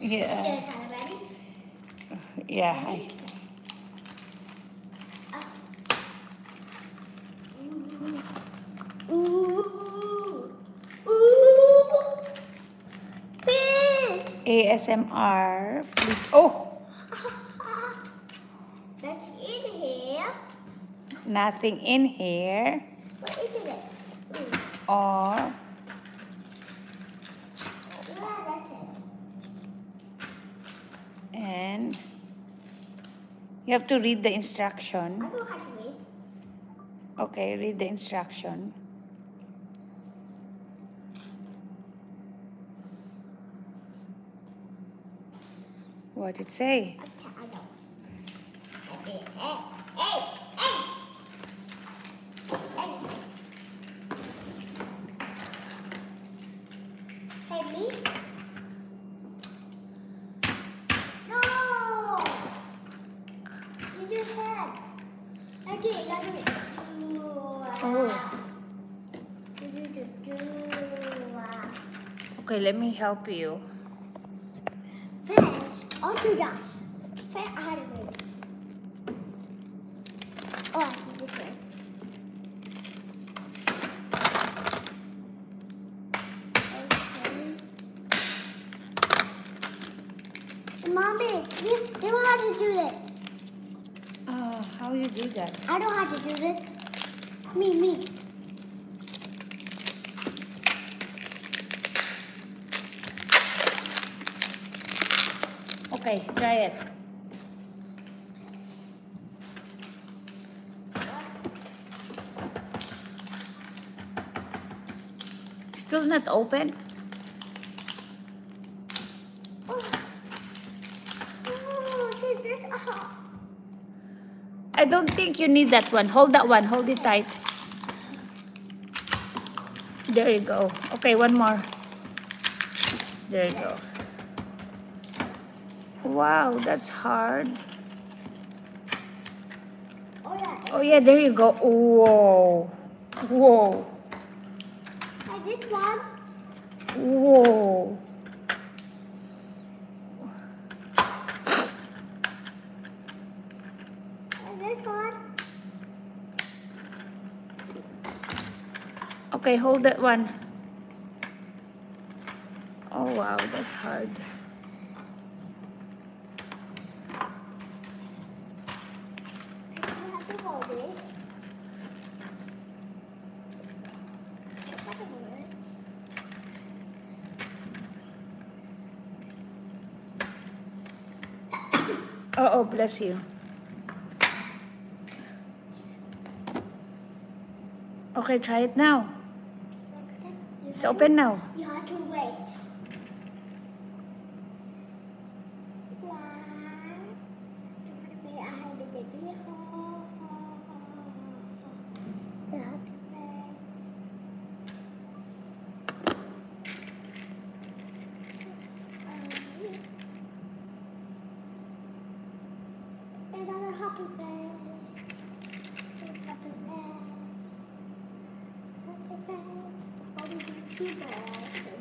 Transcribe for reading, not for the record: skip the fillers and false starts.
Yeah. Ready? Yeah. Ready? Ooh. Ooh. Fish. ASMR. Oh! That's in here. Nothing in here. What is it? Or Yeah, that's it. and you have to read the instruction. I don't have to read. Okay, read the instruction. What did it say? Okay, I don't. Hey, hey, hey, hey. Hey, me? No! You just said. Okay, that's it. Oh. Okay, let me help you. First, onto that. First, I had to wait. Oh, I see this way. Okay. Mommy, you know how to do this. How you do that? I know how to do this. Me. Okay, try it. Still not open? Oh, see this? Oh. I don't think you need that one. Hold that one. Hold it tight. There you go. Okay, one more. There you go. Wow, that's hard. Oh yeah, there you go. Whoa. Whoa. I did one. Whoa. I did one. Okay, hold that one. Oh wow, that's hard. You have to hold it. Oh, bless you. Okay, try it now. It's open now. You have to wait. Too bad.